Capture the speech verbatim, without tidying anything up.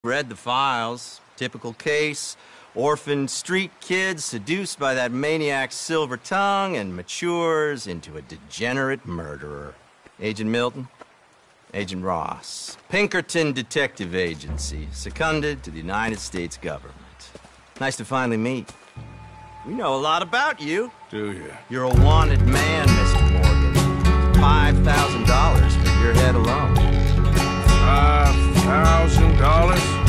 Read the files. Typical case. Orphaned street kid seduced by that maniac's silver tongue and matures into a degenerate murderer. Agent Milton? Agent Ross. Pinkerton Detective Agency, seconded to the United States government. Nice to finally meet. We know a lot about you. Do you? You're a wanted man, Mister Morgan. Five thousand dollars for your head alone. Five thousand dollars?